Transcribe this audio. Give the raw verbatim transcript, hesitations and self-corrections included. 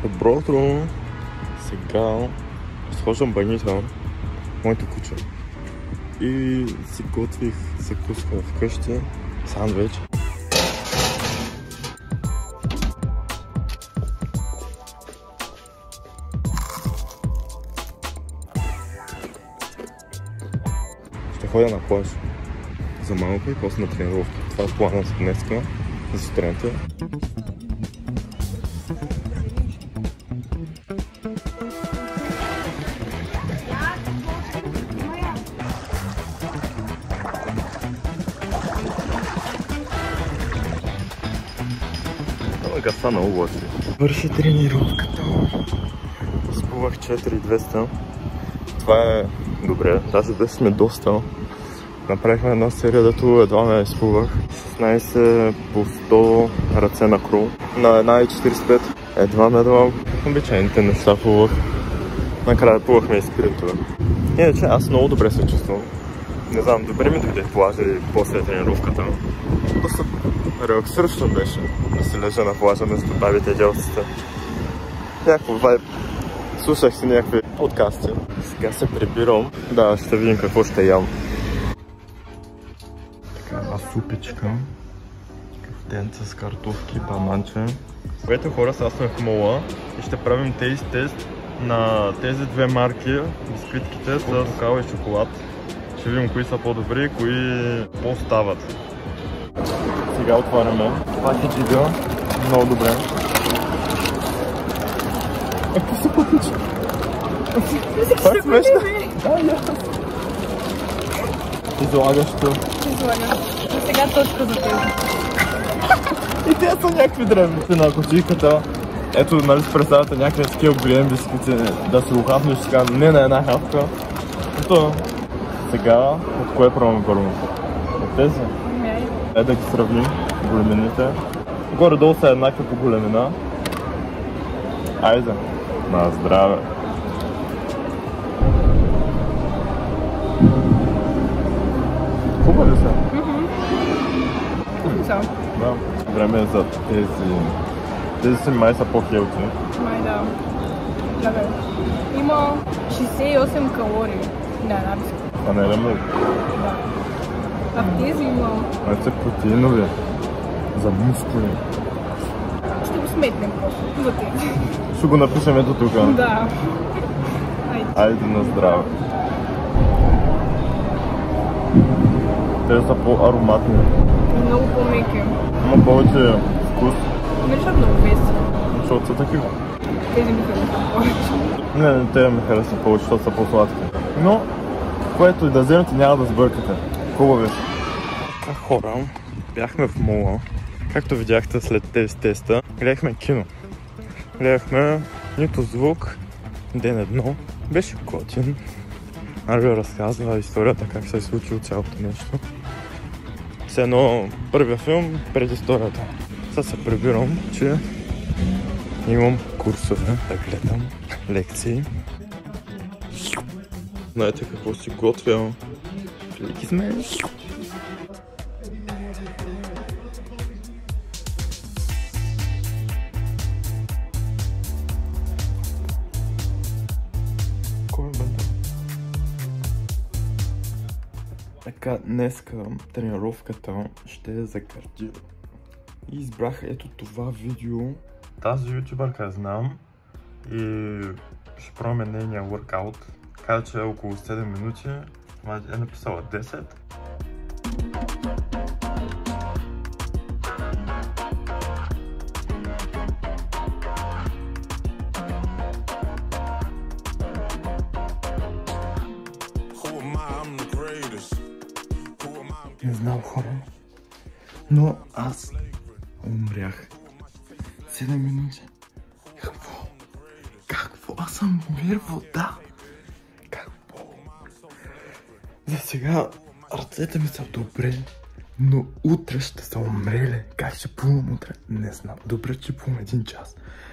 Добро утро! Сега схождам банита, моето куче, и си готвих закуска вкъщи, сандвич. Ще ходя на плаж за малко и после на тренировка. Това е плана за днеска, за сутринта. Гаса на облаци. Върши тренировката. Спувах четири хиляди и двеста. Това е добре. Даже да сме доста. Направихме една серия, дето едва ме спувах. шестнайсет по сто ръце на крол. На една цяло четирийсет и пет. Едва ме дал. Обичайните неща плувах. Накрая плувахме и спринтове. Иначе аз много добре се чувствам. Не знам, добре ми дойде плажа и после тренировката. Доста релаксиращо беше да се лежа на плажа вместо бабите и дядовците. Някакво вайб. Слушах си някакви подкасти. Сега се прибирам. Да, ще видим какво ще ям. Така, една супичка. Кафтенца с картофки, бананче. Което хора, сега сме в мола и ще правим тейст тест на тези две марки. Бисквитките с какао и шоколад. Ще видим кои са по-добри и кои по-стават. Сега отваряме. Това е джига. Много добре. Е, какви са пътничи? Това е смешно. Да, да. Излагащо. Излагащо. Сега точка за тези. И те са някакви древни. На кутийката. Ето, нали си представяте някакви такива големи бисквити, да се го хапнеш сега, не на една хапка. Ето, сега, от кое пробваме първо? От тези? Не. Е да ги сравним, големините. Горе-долу са еднакви по големина. Айде, на здраве! Хубави са? Хубави са. Да. Време е за тези... Тези си май са по-хелти. Май да. Добре. Има шейсет и осем калории на една бисквитка. А не е ли много? Да. А в тези има... А са протеинови. За мускули. Ще го сметнем просто. За тези. Ще го напишем ето тук. Да. Айде. Айде на здраве. Те са по-ароматни. Много по-меки. Има повече вкус. Не защото много веси. Защото са такива. Тези ми харесват повече. Не, не, те ми харесват повече, защото са по-сладки. Но, което и да вземете, няма да сбъркате. Хубави са. А хора, бяхме в мола. Както видяхте след тези теста, гледахме кино. Гледахме нито звук, ден едно. Беше готин. Арвио разказва историята, как се е случило цялото нещо. Все едно първия филм пред историята. Сега се прибирам, че имам курсове да гледам, лекции. Знаете какво си готвя? Флики сме. Кой е банда? Така, днеска тренировката ще е за кардио. И избрах ето това видео. Тази ютубърка знам и ще пробваме нейния workout. Каза, че е около седем минути, е написала десет. Не знам хора, но аз умрях. седем минути. Какво? Какво? Аз съм мир вода. Какво? За сега ръцете ми са добре, но утре ще са умрели. Как ще плувам утре? Не знам. Добре, че плувам един час.